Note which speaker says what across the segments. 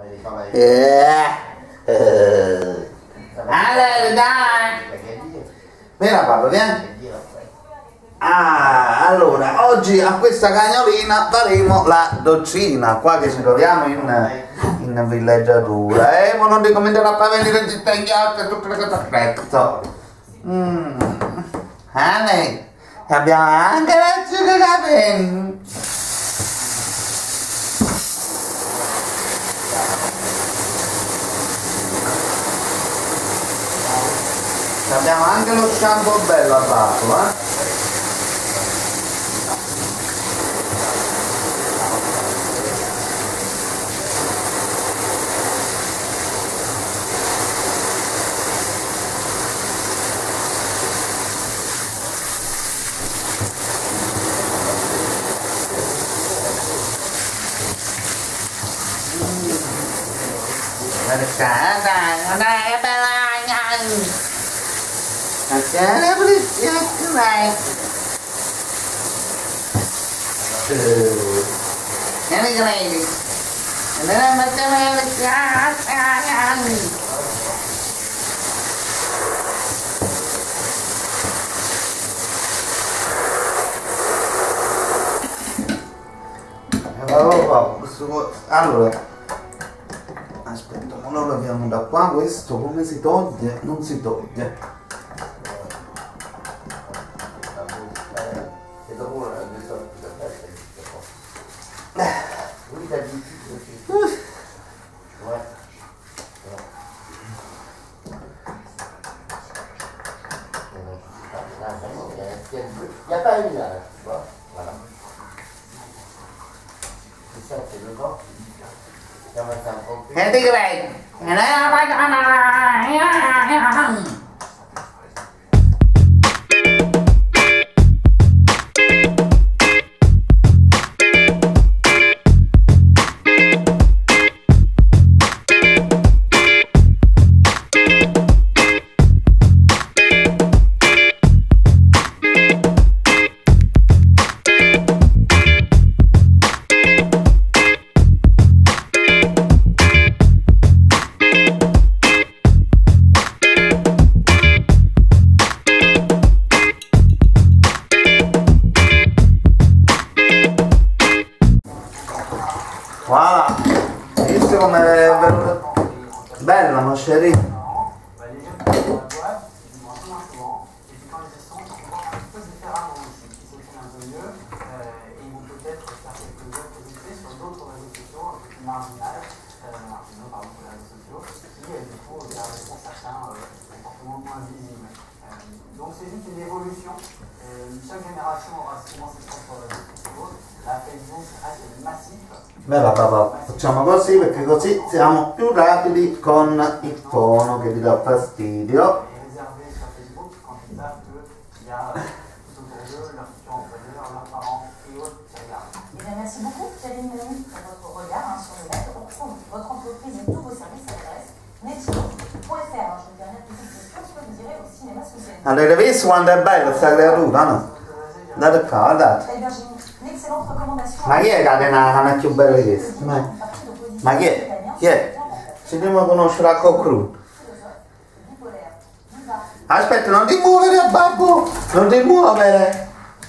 Speaker 1: Allora, dai! Vieni Pablo, vieni! Allora, oggi a questa cagnolina faremo la doccina, qua che ci troviamo in villeggiatura, ma non ricomincerà a venire in città in ghiaccio e tutte le cose aspetto. E abbiamo anche l'asciugacapelli. Abbiamo anche lo shampoo bello a bafo, Dai, è bella! Ancora pulizia, dai! Vieni credi! Andiamo a mettere le case! Allora, aspetta, ma lo leviamo da qua, questo come si toglie? Non si toglie. E ti credi? Voilà, visto come è venuta bella ma chérie.
Speaker 2: Donc c'est juste une évolution. Chaque génération aura souvent ses propres réseaux. La Facebook reste massif.
Speaker 1: Bella papà, facciamo così perché così siamo più rapidi con il fono che vi dà fastidio.
Speaker 3: Merci beaucoup, Kevin Melanie, pour votre regard sur le net. On retrouve votre entreprise et tous vos services à l'adresse netflix.fr. Je me permets une petite question. Est-ce que vous irez au cinéma ce week-end?
Speaker 1: Allora, hai visto quanto è bella questa creatura, no? Date qua, guardate.
Speaker 3: Eh bien, j'ai un'excellente recommandation.
Speaker 1: Ma chi è che ha una canna più bella di questa? Ma chi è? Chi è? Ci dobbiamo conoscere a Cocru. Aspetta, non ti muovere, babbo! Non ti muovere!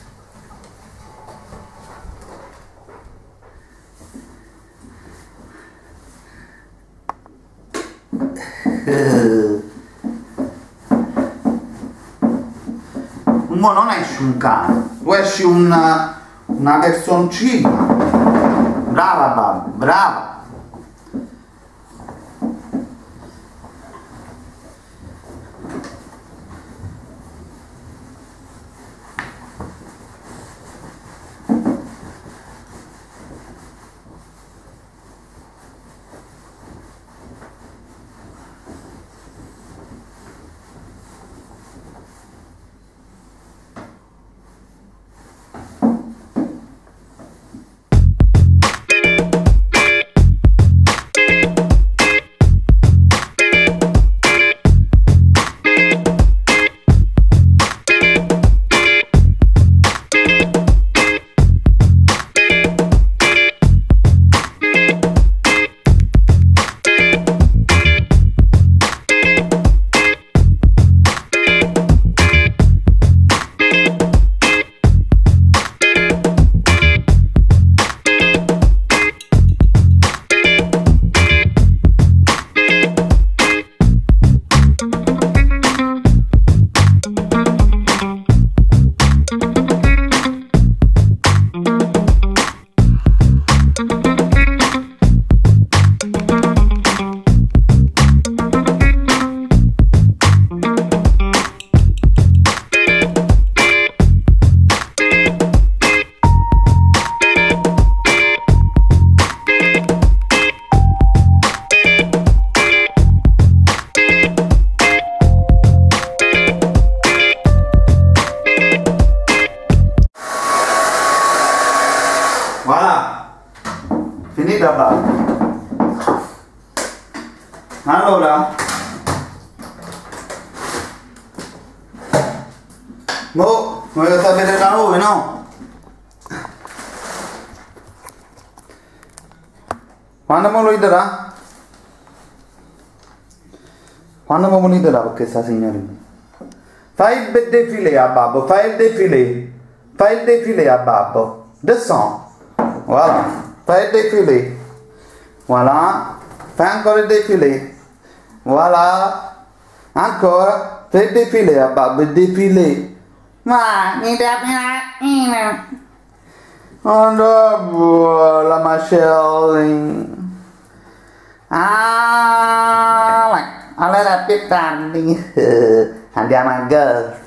Speaker 1: Ma non esci un cane, tu esci una personcina. Brava babbo, brava. Voilà, finita babbo. Allora, volete sapere da noi, no? Quando me lo dirà? Quando me lo dirà questa signorina? Fai il defilé a babbo, fai il defilé a babbo. Descends. Voilà, fai il defilé. Voilà, fai ancora il defilé. Voilà, ancora, fai il defilé a babbo, il defilé. Ma, mi dà più. Oh no, la Marcelline. Allora più tardi andiamo a golf.